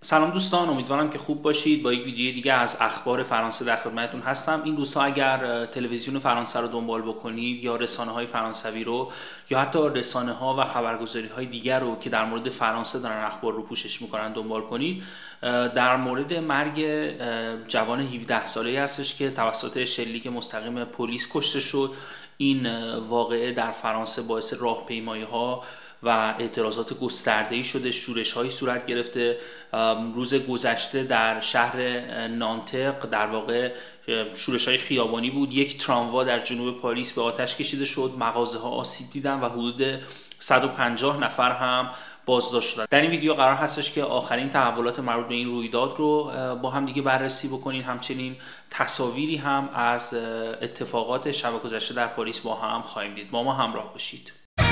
سلام دوستان، امیدوارم که خوب باشید. با یک ویدیو دیگه از اخبار فرانسه در خدمتتون هستم. این روزها اگر تلویزیون فرانسه رو دنبال بکنید یا رسانه‌های فرانسوی رو یا حتی رسانه‌ها و خبرگزاری‌های دیگر رو که در مورد فرانسه دارن اخبار رو پوشش می‌کنن دنبال کنید، در مورد مرگ جوان 17 ساله‌ای هستش که توسط شلیک مستقیم پلیس کشته شد. این واقعه در فرانسه باعث راهپیمایی‌ها و اعتراضات گسترده‌ای شده، شورش‌هایی صورت گرفته. روز گذشته در شهر نانتق در واقع شورش‌های خیابانی بود. یک تراموا در جنوب پاریس به آتش کشیده شد، مغازه‌ها آسیب دیدن و حدود 150 نفر هم بازداشت شدن. در این ویدیو قرار هستش که آخرین تحولات مربوط به این رویداد رو با هم دیگه بررسی بکنیم. همچنین تصاویری هم از اتفاقات شب گذشته در پاریس با هم خواهیم دید. با ما همراه باشید.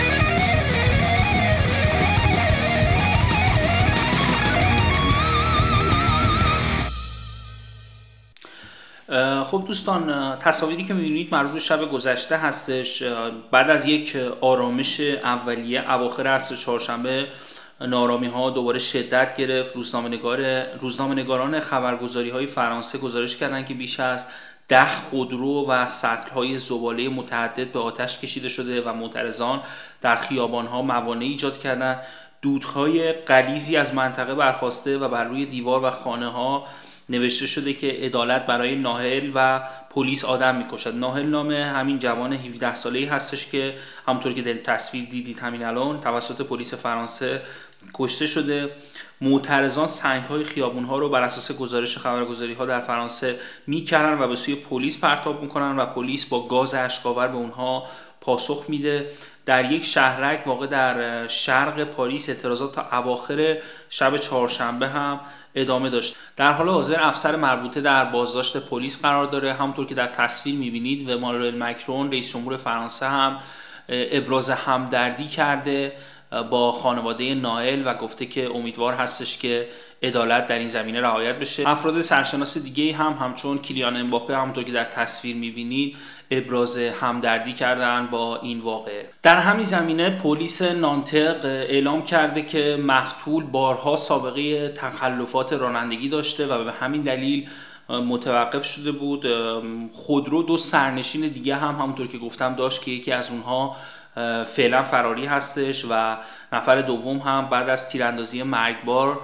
خب دوستان، تصاویری که می‌بینید مربوط به شب گذشته هستش. بعد از یک آرامش اولیه اواخر عصر چهارشنبه نارامی‌ها دوباره شدت گرفت. روزنامه‌نگاران خبرگزاری‌های فرانسه گزارش کردند که بیش از 10 خودرو و سطل‌های زباله متعدد به آتش کشیده شده و معترضان در خیابان‌ها موانع ایجاد کردند. دودهای غلیظی از منطقه برخاسته و بر روی دیوار و خانه‌ها نوشته شده که عدالت برای ناهل و پلیس آدم میکشد. ناهل نام همین جوان 17 ساله‌ای هستش که همونطور که در تصویر دیدید همین الان توسط پلیس فرانسه کشته شده. معترضان سنگ‌های خیابون‌ها رو بر اساس گزارش خبرگزاری‌ها در فرانسه می‌کرن و به سوی پلیس پرتاب می‌کنن و پلیس با گاز اشک‌آور به اونها پاسخ میده. در یک شهرک واقع در شرق پاریس اعتراضات تا اواخر شب چهارشنبه هم ادامه داشت. در حال حاضر افسر مربوطه در بازداشت پلیس قرار داره. همونطور که در تصویر می‌بینید و مانوئل مکرون رئیس جمهور فرانسه هم ابراز همدردی کرده با خانواده نائل و گفته که امیدوار هستش که عدالت در این زمینه رعایت بشه. افراد سرشناس دیگه هم همچون کیلیان امباپه همونطور که در تصویر می‌بینید ابراز همدردی کردن با این واقعه. در همین زمینه پلیس نانتق اعلام کرده که مقتول بارها سابقه تخلفات رانندگی داشته و به همین دلیل متوقف شده بود. خودرو دو سرنشین دیگه هم همونطور که گفتم داشت که یکی از اونها فعلا فراری هستش و نفر دوم هم بعد از تیراندازی مرگبار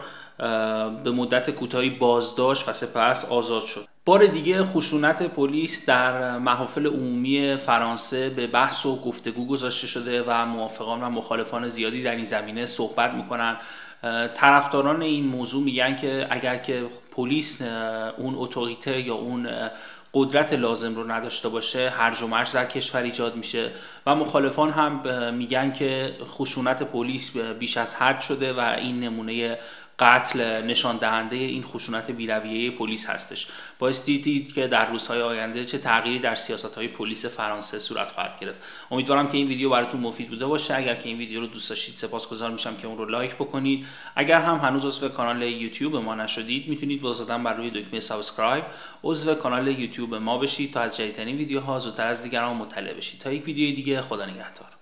به مدت کوتاهی بازداشت و سپس آزاد شد. بار دیگه خشونت پلیس در محافل عمومی فرانسه به بحث و گفتگو گذاشته شده و موافقان و مخالفان زیادی در این زمینه صحبت میکنن. طرفداران این موضوع میگن که اگر که پلیس اون اتوریته یا اون قدرت لازم رو نداشته باشه هرج و مرج در کشور ایجاد میشه و مخالفان هم میگن که خشونت پلیس بیش از حد شده و این نمونه قتل نشان دهنده این خشونت بی‌رویه پلیس هستش. باعث دیدید که در روزهای آینده چه تغییری در سیاست‌های پلیس فرانسه صورت خواهد گرفت. امیدوارم که این ویدیو براتون مفید بوده باشه. اگر که این ویدیو رو دوست داشتید سپاسگزار میشم که اون رو لایک بکنید. اگر هم هنوز عضو کانال یوتیوب ما نشدید میتونید با زدن بر روی دکمه سابسکرایب عضو کانال یوتیوب ما بشید تا از جدیدترین ویدیوها زودتر از دیگران مطلع بشید. تا یک ویدیو دیگه، خدا نگهدار.